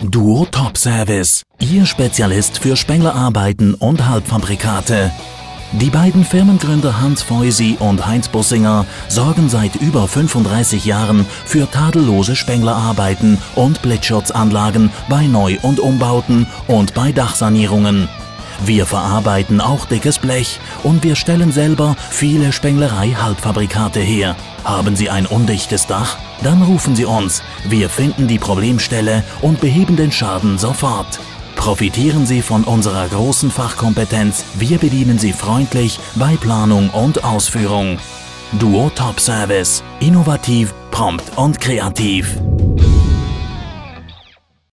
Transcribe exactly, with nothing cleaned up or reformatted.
Duo Top Service, Ihr Spezialist für Spenglerarbeiten und Halbfabrikate. Die beiden Firmengründer Hans Feusi und Heinz Bussinger sorgen seit über fünfunddreißig Jahren für tadellose Spenglerarbeiten und Blitzschutzanlagen bei Neu- und Umbauten und bei Dachsanierungen. Wir verarbeiten auch dickes Blech und wir stellen selber viele Spenglerei-Halbfabrikate her. Haben Sie ein undichtes Dach? Dann rufen Sie uns. Wir finden die Problemstelle und beheben den Schaden sofort. Profitieren Sie von unserer großen Fachkompetenz. Wir bedienen Sie freundlich bei Planung und Ausführung. Duo Top Service. Innovativ, prompt und kreativ.